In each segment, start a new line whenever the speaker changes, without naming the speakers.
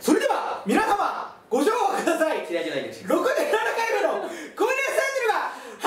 それでは皆様ご唱和ください。
嫌いじゃないんです
67回目のコイネスチャンネルが始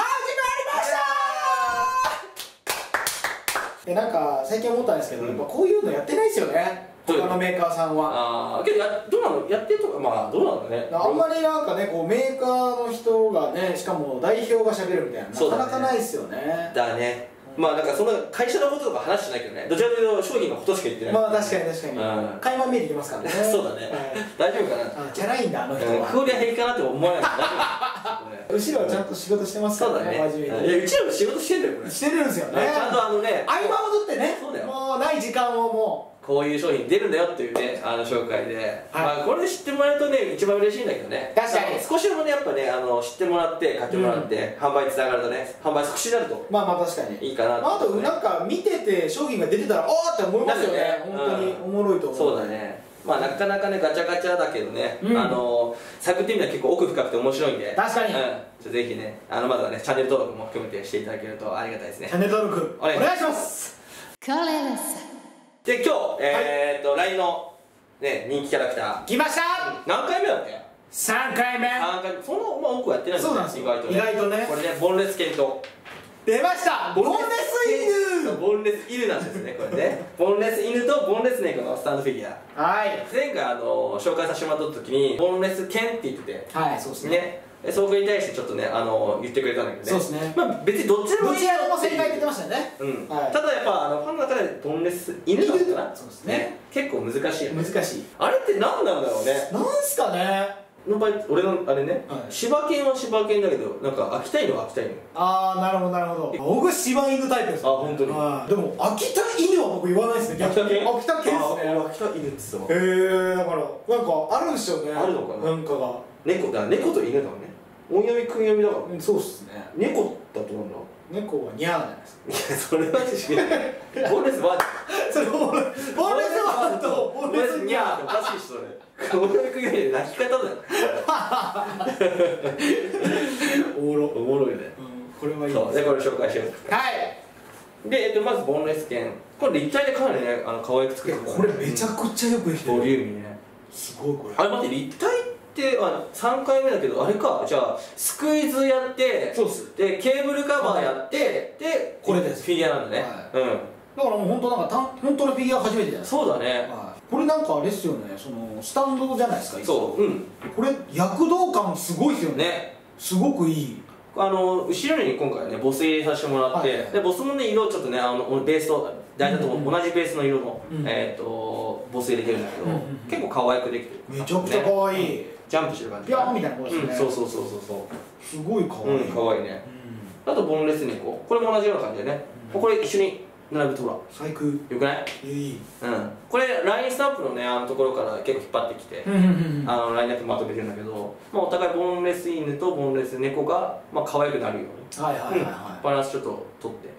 まりました。なんか最近思ったんですけど、やっぱこういうのやってないですよね、他のメーカーさんは。
ああ、けどどうなの、やってるとか、まあどうなのね。
あんまりなんかね、こうメーカーの人がね、しかも代表がしゃべるみたいな、なかなかないですよね。
だね。まあなんかその会社のこととか話してないけどね、どちらかというと商品のことしか言ってない。
まあ確かに確かに、垣間見えてきますからね。
そうだね、大丈夫かな。
チャラいんだあの人は。
クオリは平気かなって思わないから大丈夫。
後ろはちゃんと仕事してますからね、真面目に。
いや、うちらも仕事してんだよこれ。して
るんですよね。
ちゃんとね、
合間を取ってね、
そうだよ、
もうない時間をもう
こういう商品出るんだよっていうね、紹介で、まあこれで知ってもらえるとね、一番嬉しいんだけどね。
確かに
少しでもね、やっぱね、知ってもらって買ってもらって販売につながるとね、販売少しになると、
まあまあ確かに
いいかな。
あとなんか見てて商品が出てたら、ああって思いますよね。本当におもろいと思う。
そうだね。まあなかなかね、ガチャガチャだけどね、探ってみたら結構奥深くて面白いんで、
確かに
ぜひね、まずはね、チャンネル登録も含めてしていただけるとありがたいですね。
チャンネル登録お願いします。
で、今日、LINE のね、人気キャラクター
来ました。
何回目だっけ
？3回目。
3回目。そんな多くやってないんだ。
そうなんですよ、
意外とね。これね、ボンレス犬と
出ました、ボンレス犬。
ボンレス犬なんですね、これね。ボンレス犬とボンレス猫のスタンドフィギュア。はい。前回紹介させてもらった時に、ボンレス犬って言ってて、
はい、そうですね。
そこに対してちょっとね、言ってくれたんだけどね。そうですね。まあ別にどっちでもいい。
どちらも正解って言ってましたよね。
ただやっぱファンの中でボンレス犬だったかな。そうですね。結構難しいよね。難しい。あれって何なんだろうね。
なんすかね。
の場合、俺のあれね、柴犬は柴犬だけど、なんか秋田犬は秋田犬。ああ、なるほどなるほど。
僕柴犬タイプです。あ、本当に。でも秋田犬は僕言わないですね。逆に秋田犬ですね。
秋田犬って言ってたわ。
だからなんかあるんですよね。あるのかな。なんかが猫だ、猫と犬だもんね。音読み訓読みだから。そうっすね。猫だとなんだ。猫はニャーじゃないですか。いや、それは違う。ボンレスワン。それボンレスワンとボンレスニャーっておかしいし、それ。音読み訓読みで泣き方だよ。おもろいね。これはいいです。で、これ紹介しよう。はい。で、まずボンレス犬。これ立体でかなりね、可愛く作ってる。これめちゃくちゃよくできてる。ボリューミーね。すごいこれ。あれ待って、立体って3回目だけど、あれか、じゃあスクイズやって、そうです。でケーブルカバーやって、でこれです。フィギュアなんだね。うん。だからもう本当なんか本当のフィギュア初めてじゃないですか。そうだね。これなんかあれっすよね、そのスタンドじゃないですか。そう。うん。これ躍動感すごいですよね。すごくいい。後ろに今回ねボス入れさせてもらって、でボスのね色ちょっとねベースと大体と同じベースの色のボス入れてるんだけど、結構可愛くできてる。めちゃくちゃ可愛い。ジャンプしてる感じ。ピャーみたいな声ですね。そうそうそうそうそう。すごい可愛い。可愛いね。あとボンレス猫。これも同じような感じでね。これ一緒に並べてほら。最高。よくない？いい。うん。これラインスタンプのねところから結構引っ張ってきて、ラインナップまとめてるんだけど、まあお互いボンレス犬とボンレス猫がまあ可愛くなるように。はいはいはいはい。バランスちょっと取って。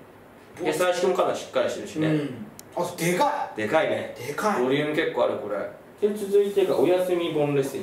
野菜式もかなりしっかりしてるしね。あとでかい。でかいね。でかい。ボリューム結構あるこれ。で続いてがおやすみボンレス犬。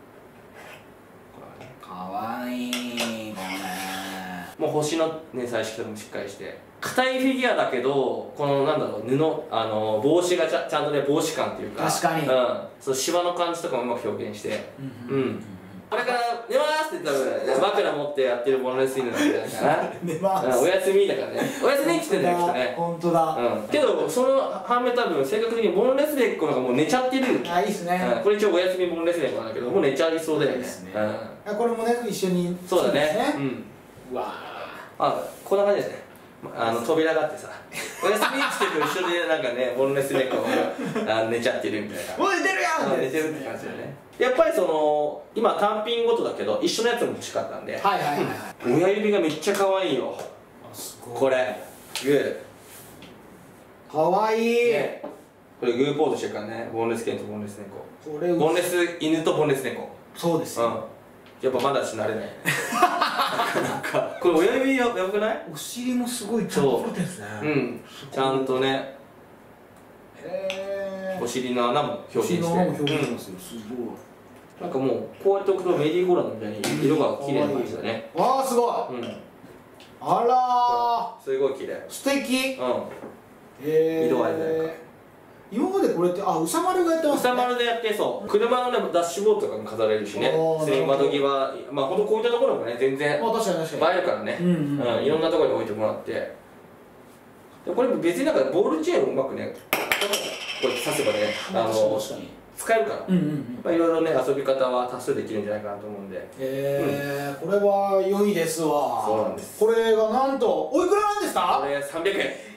かわいいこれ。もう星のね彩色とかもしっかりして硬いフィギュアだけど、このなんだろう、帽子がちゃんとね帽子感っていうか、確かにそう芝の感じとかもうまく表現して、これから寝ますって言ったら枕持ってやってるボンレス犬なんじゃないかな。寝ます、おやすみだからね。おやすみって言ってんだよきっとね。本当だ。けどその反面多分性格的にボンレス猫のがもう寝ちゃってる。あ、いいっすね。これ一応おやすみボンレス猫なんだけど、もう寝ちゃいそうだよね。これもね一緒に。そうだね。うわあ、こんな感じですね。扉があってさ、おやすみって言って後ろでなんかねボンレス猫が寝ちゃってるみたいな。おい寝るやん。寝てるって感じだよね。やっぱり今単品ごとだけど一緒のやつも欲しかったんで、親指がめっちゃ可愛いよこれ。グーかわいい。これグーポーズしてるからね。ボンレス犬とボンレス猫、ボンレス犬とボンレス猫。そうですよ。やっぱまだし慣れない。なんかこれ親指やばくない？お尻もすごいちゃんと作ってんですね。うん、ちゃんとね。お尻の穴も表現して。すごい。なんかもうこうやって置くとメディーゴーランドみたいに色が綺麗な感じだね。わあすごい。あらーすごい綺麗。素敵。うん。色合いだよ。
今までこれってうさ丸がやってますね。
うさ丸でやって、そう車のねダッシュボードとかも飾れるしね、スリング窓際、まあほんとこういったところもね全然映えるからね、いろんなところに置いてもらって、でこれ別になんかボールチェーンをうまくねこうやって刺せばね使えるからいろいろね遊び方は多数できるんじゃないかなと思うんで、
これは良いですわ。
そうなんです。
これがなんとおいくらなんですか？
これ300円。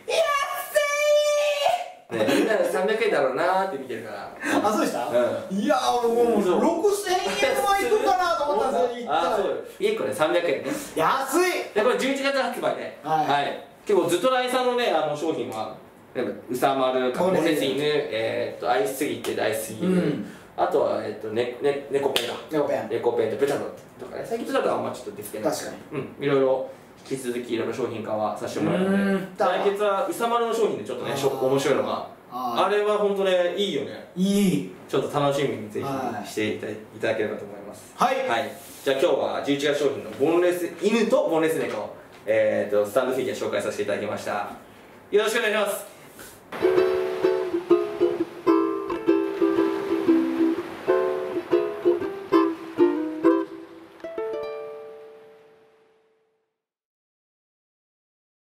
みんな300円だろうなーって見てるから。
そうでした？いやーもう6000円はいくかなと思ったんですよ。
そうよ。1個ね300円ね。
安い。
でこれ11月発売ね。はい。結構ずっとラインさんのね商品はうさ丸、カモセス犬、愛しすぎて大好き犬、あとは猫ペンだ。猫ペンとペタロとかね。最近だとあんまちょっとできてない。
確か
に。いろいろ引き続きいろいろ商品化はさせてもらうので、来月はうさ丸の商品でちょっとね面白いのが、あれは本当ねいいよね。いい。ちょっと楽しみにぜひしていただければと思います。はい。じゃあ今日は11月商品のボンレス犬とボンレス猫、スタンドフィギュア紹介させていただきました。よろしくお願いします。